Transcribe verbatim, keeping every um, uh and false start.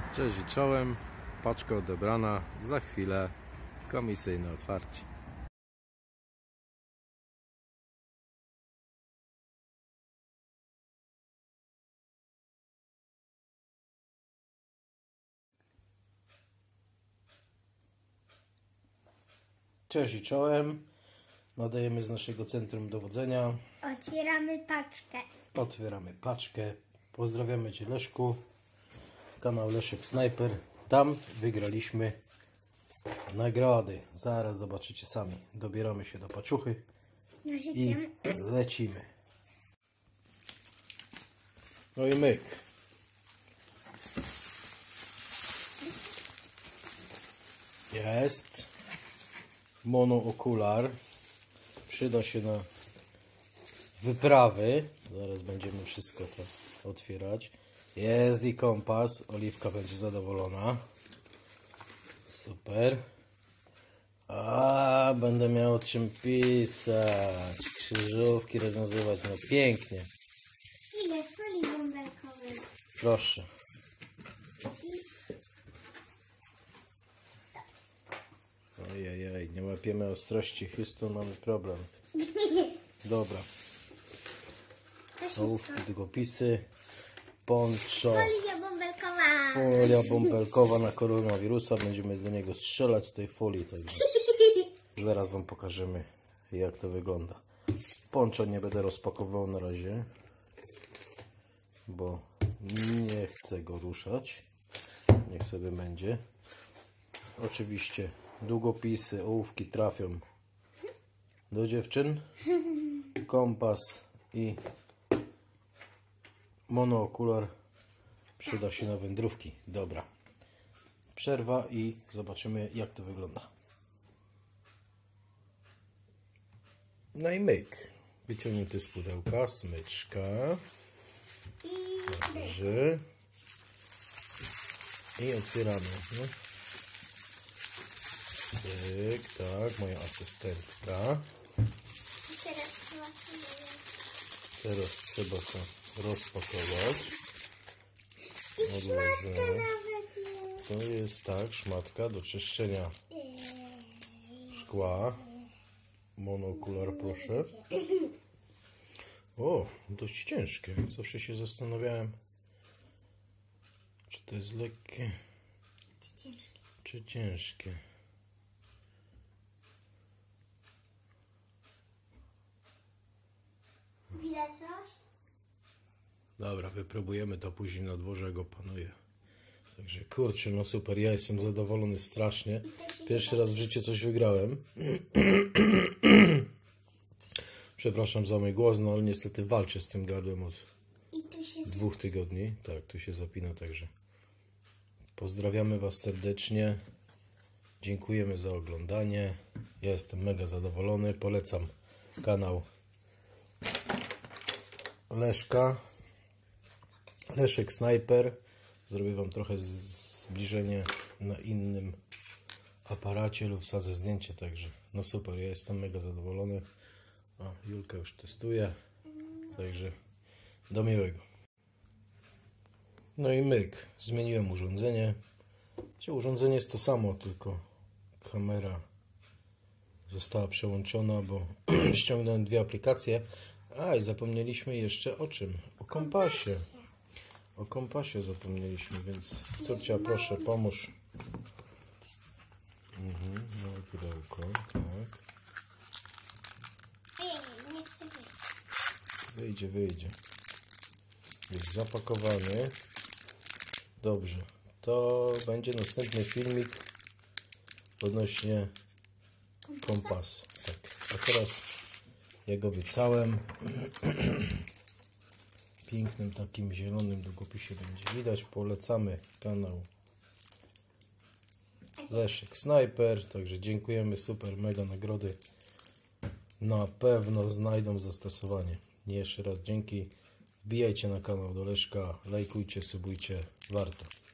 Cześć i czołem, paczka odebrana, za chwilę komisyjne otwarcie. Cześć i czołem, nadajemy z naszego centrum dowodzenia. Otwieramy paczkę. Otwieramy paczkę, pozdrawiamy Cię Leszku, kanał Leszek Snajper. Tam wygraliśmy nagrody. Zaraz zobaczycie sami. Dobieramy się do paczuchy i lecimy. No i myk. Jest monookular. Przyda się na wyprawy. Zaraz będziemy wszystko to otwierać. Jest i kompas. Oliwka będzie zadowolona. Super. A będę miał o czym pisać. Krzyżówki rozwiązywać. No pięknie. Ile folii bąbelkowej? Proszę. Ojej, nie łapiemy ostrości. Houston, mamy problem. Dobra. Ołówki, długopisy. Poncho. Folia bąbelkowa. Folia bąbelkowa na koronawirusa. Będziemy do niego strzelać z tej folii. Także zaraz Wam pokażemy, jak to wygląda. Poncho nie będę rozpakował na razie, bo nie chcę go ruszać. Niech sobie będzie. Oczywiście długopisy, ołówki trafią do dziewczyn. Kompas i monookular przyda się na wędrówki. Dobra. Przerwa i zobaczymy, jak to wygląda. No i myk. Wyciągnięty z pudełka, smyczka. Dobrze. I otwieramy. Nie? Tyk, tak, moja asystentka. Teraz trzeba to rozpakować. Odłożymy. To jest tak, szmatka do czyszczenia szkła. Monookular, proszę. O, dość ciężkie. Zawsze się zastanawiałem, czy to jest lekkie, Czy ciężkie? czy ciężkie. Widać coś? Dobra, wypróbujemy to później na dworze, jak opanuje. Także kurczę, no super, ja jestem zadowolony strasznie. Pierwszy raz w życiu coś wygrałem. Przepraszam za mój głos, no ale niestety walczę z tym gardłem od dwóch tygodni. Tak, tu się zapina, także pozdrawiamy Was serdecznie. Dziękujemy za oglądanie. Ja jestem mega zadowolony. Polecam kanał Leszka. Leszek Snajper. Zrobię Wam trochę zbliżenie na innym aparacie lub wsadzę zdjęcie, także no super, ja jestem mega zadowolony. O, Julka już testuje, także do miłego. No i myk, zmieniłem urządzenie. Urządzenie jest to samo, tylko kamera została przełączona, bo ściągnąłem dwie aplikacje. A i zapomnieliśmy jeszcze o czym? O kompasie. O kompasie zapomnieliśmy, więc córcia, proszę, pomóż. Mhm, no pudełko, tak. Wyjdzie, wyjdzie. Jest zapakowany. Dobrze. To będzie następny filmik odnośnie kompasu. Tak. A teraz, jak obiecałem, pięknym takim zielonym długopisie będzie widać. Polecamy kanał Leszek Snajper. Także dziękujemy, super, mega nagrody. Na pewno znajdą zastosowanie. Jeszcze raz dzięki. Wbijajcie na kanał do Leszka, lajkujcie, subujcie, warto.